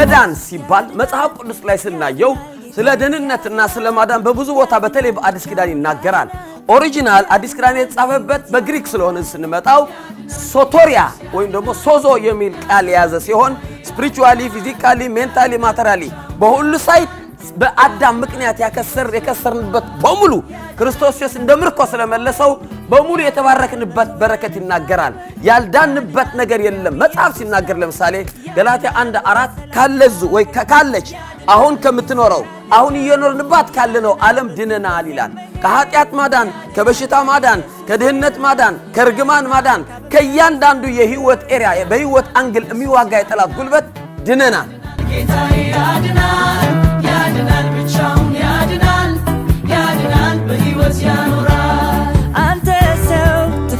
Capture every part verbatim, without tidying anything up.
መዳን ሲባል መጽሐፍ ቅዱስ ላይ ስናየው ስለ ደህንነትና ስለ ማዳን በብዙ ቦታ በተለይ በአዲስ ኪዳን ይናገራል ኦሪጂናል አዲስ ኪዳን የተጻፈበት በግሪክ ስለሆነ ስንመጣው ሶቶሪያ ወይም ደግሞ ሶዞ የሚል ቃል ያዘ ሲሆን ስፒሪቹዋሊ ፊዚካሊ ሜንታሊ ማተሪያሊ በሁሉ ሳይት በአዳም ምክንያት ያከሰር የከሰርንበት በሙሉ ክርስቶስ ኢየሱስ እንደምርኮ ስለመለሰው በሙሉ የተባረክንበት በረከት ይናገራል ያልዳንበት ነገር የለም መጽሐፍ ሲናገር ለምሳሌ ገላትያ አንድ አራት ካለዙ ወይ ካለች አሁን ከምትኖረው አሁን እየኖርንባት ካለነው ዓለም ድነናል ይላል ከኃጢአት ማዳን ከበሽታ ማዳን ከድህነት ማዳን ከርግማን ማዳን ከያንዳንዱ የህይወት ኤሪያ በህይወት አንግል የሚዋጋ የጠላት ጉልበት ድነናል ጌታዬ ያድናል ያድናል ብቻውን ያድናል ያድናል በህይወት ያኖራል አንተ ሰው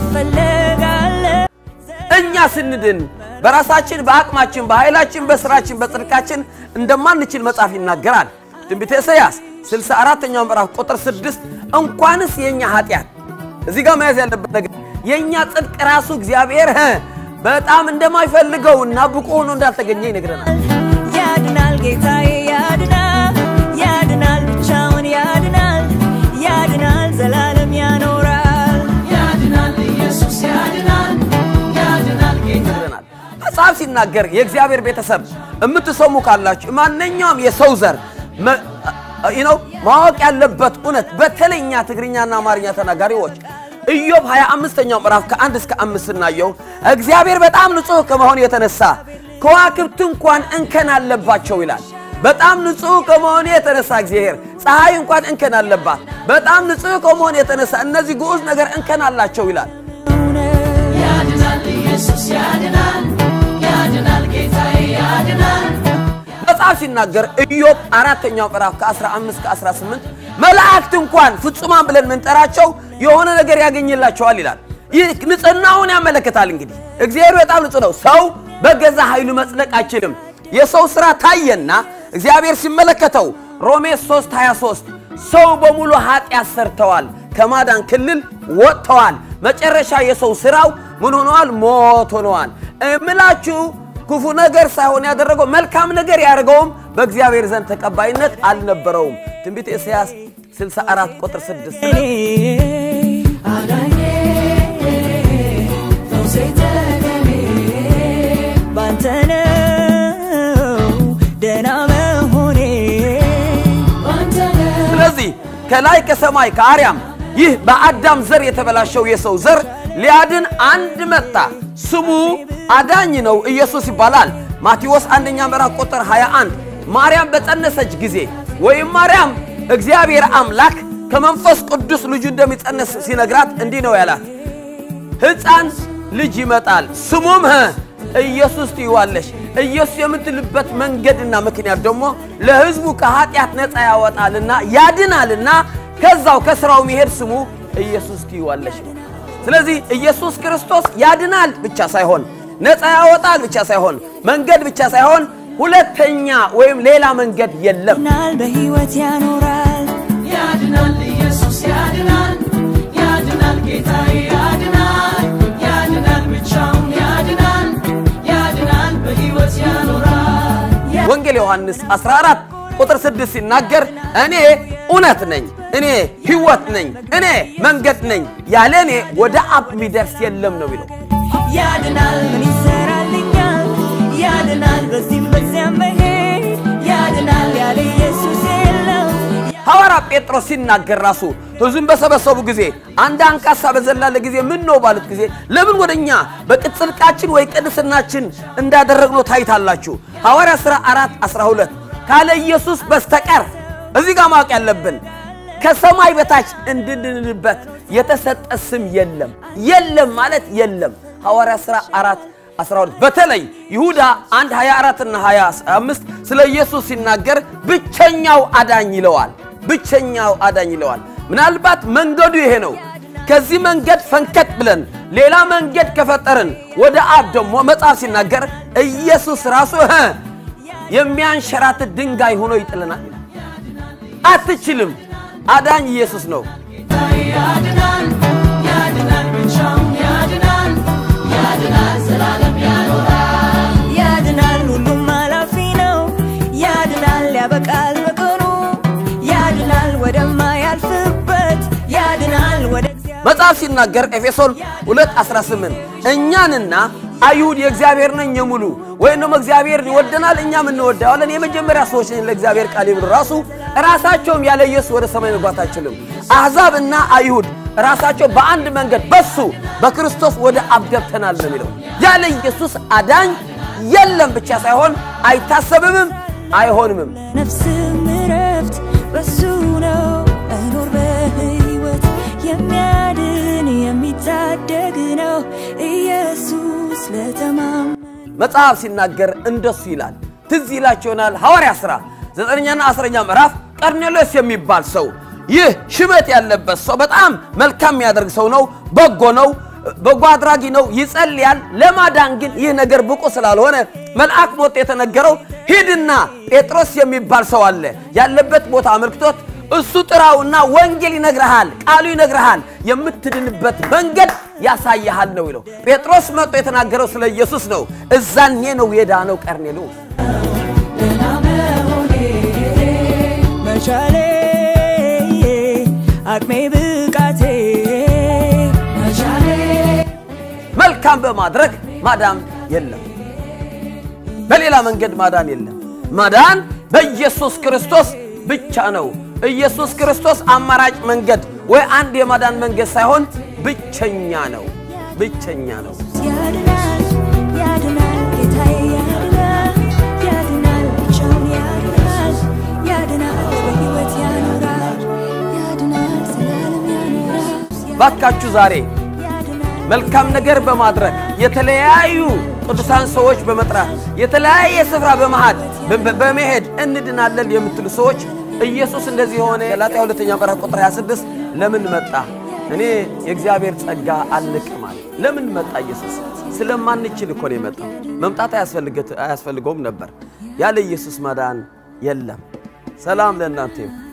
ትፈልጋለህ እኛ ስንድን በራሳችን በአቅማችን በኃይላችን በስራችን በጽድቃችን እንደማንችል መጽሐፍ ይናገራል ትንቢተ ኢሳይያስ ስልሳ አራተኛው ምዕራፍ ቁጥር ስድስት እንኳንስ የኛ ኃጢአት እዚህ ጋር ማያዝ ያለበት ነገር የኛ ጽድቅ ራሱ እግዚአብሔር በጣም እንደማይፈልገውና ብቁ ሆኖ እንዳልተገኘ ይነግረናል ያድናል ጌታዬ ያድናል ያድናል ብቻውን ያድናል ያድናል ዘላለም ያኖራል ያድናል ኢየሱስ ያድናል ያድናል ጌታዬ መጽሐፍ ሲናገር የእግዚአብሔር ቤተሰብ እምትሰሙ ካላችሁ ማንኛውም የሰው ዘር you know ማወቅ ያለበት እውነት በተለይኛ ትግርኛና አማርኛ ተናጋሪዎች ኢዮብ ሃያ አምስተኛው ምዕራፍ ከአንድ እስከ አምስት እናየው እግዚአብሔር በጣም ንጹህ ከመሆኑ የተነሳ ከዋክብት እንኳን እንከን አለባቸው ይላል በጣም ንጹህ ከመሆኑ የተነሳ እግዚአብሔር ፀሐይ እንኳን እንከን አለባት በጣም ንጹህ ከመሆኑ የተነሳ እነዚህ ግዑዝ ነገር እንከን አላቸው ይላል ያድናል ኢየሱስ ያድናል ያድናል ጌታዬ ያድናል መጽሐፍ ሲናገር ኢዮብ አራተኛው ምዕራፍ ከ15 ከ18 መላእክት እንኳን ፍጹማን ብለን መንጠራቸው የሆነ ነገር ያገኝላቸዋል ይላል ይህ ንጽህናውን ያመለክታል እንግዲህ እግዚአብሔር በጣም ንጹህ ነው ሰው በገዛ ኃይሉ መጽደቅ አይችልም የሰው ስራ ታየና እግዚአብሔር ሲመለከተው ሮሜ ሶስት ሃያ ሶስት ሰው በሙሉ ኃጢአት ሰርተዋል ከማዳን ክልል ወጥተዋል መጨረሻ የሰው ስራው ምን ሆነዋል ሞት ሆነዋል እምላችሁ ክፉ ነገር ሳይሆን ያደረገው መልካም ነገር ያደረገውም በእግዚአብሔር ዘንድ ተቀባይነት አልነበረውም ትንቢተ ኢሳይያስ ስልሳ አራት ቁጥር ስድስት አዳኜ ተውሰይተኔ ባንተነው ደና መሆኔ ባንተነው ስለዚህ ከላይ ከሰማይ ከአርያም ይህ በአዳም ዘር የተበላሸው የሰው ዘር ሊያድን አንድ መጣ ስሙ አዳኝ ነው ኢየሱስ ይባላል ማቴዎስ አንደኛ ምዕራፍ ቁጥር ሃያ አንድ ማርያም በጸነሰች ጊዜ ወይ ማርያም እግዚአብሔር አምላክ ከመንፈስ ቅዱስ ልጅ እንደሚጸነስ ሲነግራት እንዲህ ነው ያላት ሕፃን ልጅ ይመጣል ስሙም ኢየሱስ ትይዋለሽ ኢየሱስ የምትልበት መንገድና ምክንያት ደግሞ ለሕዝቡ ከኃጢአት ነፃ ያወጣልና ያድናልና ከዛው ከስራው መሄድ ስሙ ኢየሱስ ትይዋለሽ ስለዚህ ኢየሱስ ክርስቶስ ያድናል ብቻ ሳይሆን ነፃ ያወጣል ብቻ ሳይሆን መንገድ ብቻ ሳይሆን ሁለተኛ ወይም ሌላ መንገድ የለም በህይወት ያኖራል ያድናል ኢየሱስ ያድናል ያድናል ጌታዬ ያድናል ያድናል ብቻውን ያድናል ያድናል በህይወት ያኖራል ወንጌል ዮሐንስ አስራ አራት ቁጥር ስድስት ሲናገር እኔ እውነት ነኝ እኔ ህይወት ነኝ እኔ መንገድ ነኝ ያለኔ ወደ አብ ሚደርስ የለም ነው ይለው ያድናል ምን ይሰራልኛል ያድናል በዚህም በዚያም መሄድ ያድናል ያለ ኢየሱስ የለም ሐዋርያ ጴጥሮስ ሲናገር ራሱ ሕዝቡን በሰበሰቡ ጊዜ አንድ አንካሳ በዘላለ ጊዜ ምን ነው ባሉት ጊዜ ለምን ወደኛ በቅጽልቃችን ወይ ቅድስናችን እንዳደረግነው ታይታላችሁ ሐዋርያ ሥራ አራት አስራ ሁለት ካለ ኢየሱስ በስተቀር እዚህ ጋር ማወቅ ያለብን ከሰማይ በታች እንድንድንበት የተሰጠ ስም የለም የለም ማለት የለም ሐዋርያ ሥራ አራት አስራ ሁለት በተለይ ይሁዳ አንድ ሃያ አራት እና ሃያ አምስት ስለ ኢየሱስ ሲናገር ብቸኛው አዳኝ ይለዋል ብቸኛው አዳኝ ይለዋል ምናልባት መንገዱ ይሄ ነው ከዚህ መንገድ ፈንከት ብለን ሌላ መንገድ ከፈጠርን ወደ አብ ደግሞ መጽሐፍ ሲናገር ኢየሱስ ራሱ የሚያንሸራት ድንጋይ ሆኖ ይጥለናል አትችልም አዳኝ ኢየሱስ ነው ያድናል ያድናል ብቻውን ያድናል ያድናል ዘላለም ያኖራል ያድናል ሁሉም አላፊ ነው መጽሐፍ ሲናገር ኤፌሶን ሁለት አስራ ስምንት እኛንና አይሁድ የእግዚአብሔር ነን የሙሉ ወይንም እግዚአብሔር ይወደናል እኛም እንወደዋለን የመጀመሪያ ሰዎች ነን ለእግዚአብሔር ቃል ይብሉ ራሱ ራሳቸውም ያለ ኢየሱስ ወደ ሰማይ መግባት አይችልም አሕዛብና አይሁድ ራሳቸው በአንድ መንገድ በሱ በክርስቶስ ወደ አብ ገብተናል ነው የሚለው ያለ ኢየሱስ አዳኝ የለም ብቻ ሳይሆን አይታሰብም አይሆንም ነፍስም ረፍት በሱ ነው መኖር በሕይወት የሚያድን የሚታደግ ነው ኢየሱስ ለተማም መጽሐፍ ሲናገር እንደሱ ይላል ትዝ ይላችኋል ሐዋርያ ሥራ ዘጠነኛና አስረኛ ምዕራፍ ቀርኔሎስ የሚባል ሰው ይህ ሽበት ያለበት ሰው በጣም መልካም ያደርግ ሰው ነው በጎ ነው በጎ አድራጊ ነው ይጸልያል ለማዳን ግን ይህ ነገር ብቁ ስላልሆነ መልአክ ሞት የተነገረው ሄድና ጴጥሮስ የሚባል ሰው አለ ያለበት ቦታ አመልክቶት እሱ ጥራውና ወንጌል ይነግርሃል ቃሉ ይነግርሃል የምትድንበት መንገድ ያሳያል ነው ይለው ጴጥሮስ መጥቶ የተናገረው ስለ ኢየሱስ ነው እዛኔ ነው የዳነው ቀርኔሎስ መቻሌ አቅሜ ብቃቴ መቻሌ መልካም በማድረግ ማዳን የለም በሌላ መንገድ ማዳን የለም ማዳን በኢየሱስ ክርስቶስ ብቻ ነው ኢየሱስ ክርስቶስ አማራጭ መንገድ ወይ አንድ የማዳን መንገድ ሳይሆን ብቸኛ ነው ብቸኛ ነው ያድናል ያድናል ጌታዬ ያድናል ያድናል ብቻውን ያድናል ያድናል በሕይወት ያኖራል ያድናል ዘላለም ያኖራል ባካችሁ ዛሬ መልካም ነገር በማድረግ የተለያዩ ቅዱሳን ሰዎች በመጥራት የተለያየ ስፍራ በመሃድ በመሄድ እንድናለን የምትሉ ሰዎች ኢየሱስ እንደዚህ ሆነ ገላትያ ሁለተኛ ምዕራፍ ቁጥር ሃያ ስድስት ለምን መጣ እኔ የእግዚአብሔር ጸጋ አልቀማል ለምን መጣ ኢየሱስ ስለማንችል እኮ ነው የመጣው መምጣት አያስፈልገውም ነበር ያለ ኢየሱስ ማዳን የለም ሰላም ለእናንተ